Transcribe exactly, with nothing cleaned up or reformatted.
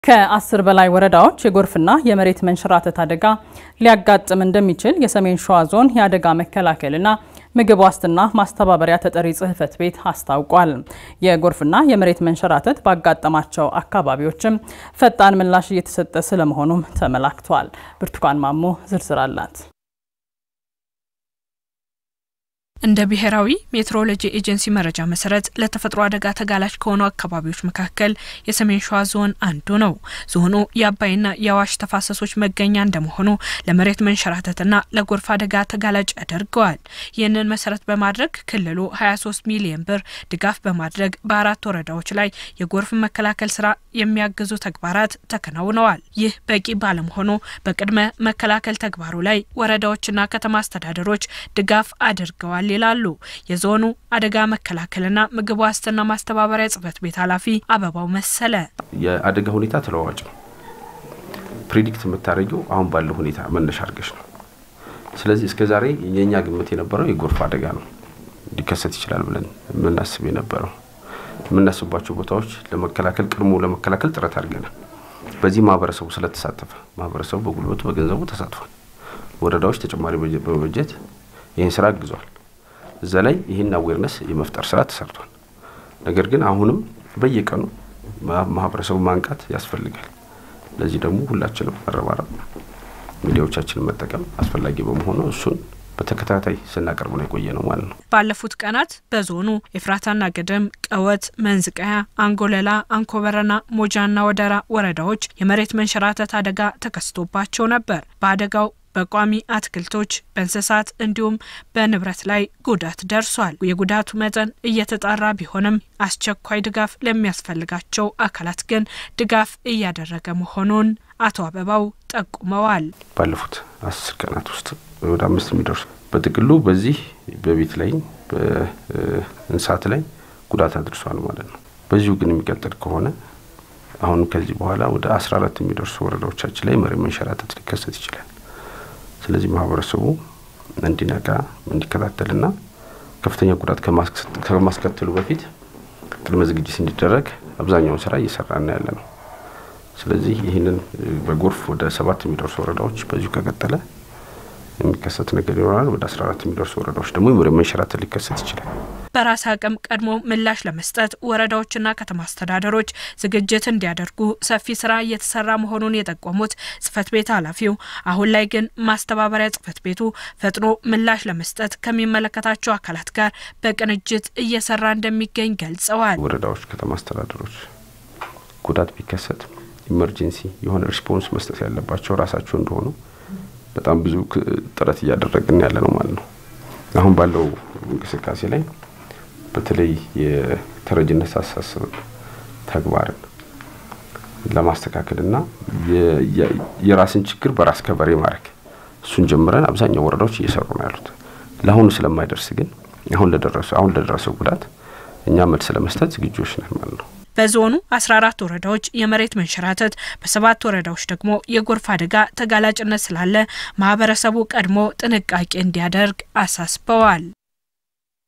ከአስር በላይ ወረዳዎች የጎርፍና የመሬት መንሸራተት አደጋ ሊያጋጥም እንደሚችል የሰሜን ሸዋ ዞን የአደጋ መከላከልና ምግብ ዋስትና ማስተባበሪያ ተጠሪ ጽህፈት ቤት አስታውቋል። የጎርፍና የመሬት መንሸራተት ባጋጠማቸው አካባቢዎችም ፈጣን ምላሽ እየተሰጠ ስለመሆኑም ተመላክቷል። ብርቱካን ማሞ ዝርዝር አላት። እንደ ብሔራዊ ሜትሮሎጂ ኤጀንሲ መረጃ መሰረት ለተፈጥሮ አደጋ ተጋላጭ ከሆኑ አካባቢዎች መካከል የሰሜን ሸዋ ዞን አንዱ ነው። ዞኑ የአባይና የአዋሽ ተፋሰሶች መገኛ እንደመሆኑ ለመሬት መንሸራተትና ለጎርፍ አደጋ ተጋላጭ ያደርገዋል። ይህንን መሰረት በማድረግ ክልሉ ሃያ ሶስት ሚሊዮን ብር ድጋፍ በማድረግ በአራት ወረዳዎች ላይ የጎርፍ መከላከል ስራ የሚያግዙ ተግባራት ተከናውነዋል። ይህ በቂ ባለመሆኑ በቅድመ መከላከል ተግባሩ ላይ ወረዳዎችና ከተማ አስተዳደሮች ድጋፍ አድርገዋል ይላሉ የዞኑ አደጋ መከላከልና ምግብ ዋስትና ማስተባበሪያ ጽህፈት ቤት ኃላፊ አበባው መሰለ። የአደጋ ሁኔታ ተለዋዋጭ ነው። ፕሪዲክት የምታረጊው አሁን ባለው ሁኔታ መነሻ አድርገሽ ነው። ስለዚህ እስከ ዛሬ የኛ ግምት የነበረው የጎርፍ አደጋ ነው ሊከሰት ይችላል ብለን ምናስብ የነበረው ምናስባቸው ቦታዎች ለመከላከል ቅድሞ ለመከላከል ጥረት አድርገናል። በዚህ ማህበረሰቡ ስለተሳተፈ ማህበረሰቡ በጉልበቱ በገንዘቡ ተሳትፏል። ወረዳዎች ተጨማሪ በበጀት ይሄን ስራ አግዟል። እዛ ላይ ይሄን አዌርነስ የመፍጠር ስራ ተሰርቷል። ነገር ግን አሁንም በየቀኑ ማህበረሰቡ ማንቃት ያስፈልጋል። ለዚህ ደግሞ ሁላችንም መረባረብ ሚዲያዎቻችንን መጠቀም አስፈላጊ በመሆኑ እሱን በተከታታይ ስናቀርብ ነው የቆየነው ማለት ነው። ባለፉት ቀናት በዞኑ ኤፍራታና ገደም፣ ቀወት፣ መንዝቃያ፣ አንጎለላ፣ አንኮበረና፣ ሞጃና ወደራ ወረዳዎች የመሬት መንሸራተት አደጋ ተከስቶባቸው ነበር። በአደጋው በቋሚ አትክልቶች በእንስሳት እንዲሁም በንብረት ላይ ጉዳት ደርሷል። የጉዳቱ መጠን እየተጣራ ቢሆንም አስቸኳይ ድጋፍ ለሚያስፈልጋቸው አካላት ግን ድጋፍ እያደረገ መሆኑን አቶ አበባው ጠቁመዋል። ባለፉት አስር ቀናት ውስጥ ወደ አምስት የሚደርሱ በጥቅሉ በዚህ በቤት ላይ በእንስሳት ላይ ጉዳት አድርሷል ማለት ነው። በዚሁ ግን የሚቀጥል ከሆነ አሁን ከዚህ በኋላ ወደ አስራ አራት የሚደርሱ ወረዳዎቻችን ላይ መሬት መንሸራተት ሊከሰት ይችላል። ስለዚህ ማህበረሰቡ እንዲነቃ እንዲከታተልና ከፍተኛ ጉዳት ከማስከተሉ በፊት ቅድመ ዝግጅት እንዲደረግ አብዛኛው ስራ እየሰራና ያለ ነው። ስለዚህ ይሄንን በጎርፍ ወደ ሰባት የሚደርሱ ወረዳዎች በዚሁ ከቀጠለ የሚከሰት ነገር ይኖራል። ወደ አስራ አራት የሚደርሱ ወረዳዎች ደግሞ መሬት መንሸራተት ሊከሰት ይችላል። በራስ አቅም ቀድሞ ምላሽ ለመስጠት ወረዳዎችና ከተማ አስተዳደሮች ዝግጅት እንዲያደርጉ ሰፊ ስራ እየተሰራ መሆኑን የጠቆሙት ጽህፈት ቤት ኃላፊው አሁን ላይ ግን ማስተባበሪያ ጽህፈት ቤቱ ፈጥኖ ምላሽ ለመስጠት ከሚመለከታቸው አካላት ጋር በቅንጅት እየሰራ እንደሚገኝ ገልጸዋል። ወረዳዎች ከተማ አስተዳደሮች ጉዳት ቢከሰት ኢመርጀንሲ የሆነ ሪስፖንስ መስጠት ያለባቸው ራሳቸው እንደሆኑ በጣም ብዙ ጥረት እያደረግን ያለ ነው ማለት ነው። አሁን ባለው እንቅስቃሴ ላይ በተለይ የተረጅነት አሳሰብ ተግባርን ለማስተካከልና የራስን ችግር በራስ ከበሬ ማድረግ እሱን ጀምረን አብዛኛው ወረዳዎች እየሰሩ ነው ያሉት። ለአሁኑ ስለማይደርስ ግን አሁን ለደረሰው አሁን ለደረሰው ጉዳት እኛ መልስ ለመስጠት ዝግጁዎች ነን ማለት ነው። በዞኑ አስራ አራት ወረዳዎች የመሬት መንሸራተት በሰባት ወረዳዎች ደግሞ የጎርፍ አደጋ ተጋላጭነት ስላለ ማህበረሰቡ ቀድሞ ጥንቃቄ እንዲያደርግ አሳስበዋል።